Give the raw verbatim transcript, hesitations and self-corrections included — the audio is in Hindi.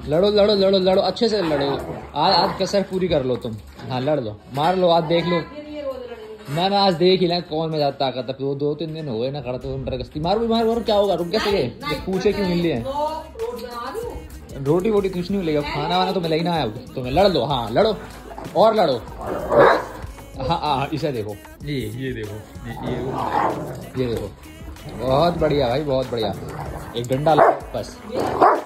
लड़ो लड़ो लड़ो लड़ो अच्छे से लड़ो। आज आज कसर पूरी कर लो तुम। हाँ लड़ लो, मार लो, आज देख लो। ना ना आज देख ही ना कौन में ज्यादा ताकत है। दो दो तीन दिन हो गए ना खड़ा तो गस्ती मारो भी मारो। क्या होगा, रुक कैसे पूछे क्यों मिल है। रोटी वोटी कुछ नहीं मिलेगा, खाना वाना तो मिला ही ना है तुम्हें। लड़ लो, हाँ लड़ो और लड़ो। हाँ हाँ इसे देखो, ये ये देखो, ये ये, ये देखो, बहुत बढ़िया भाई बहुत बढ़िया। एक डंडा लो बस।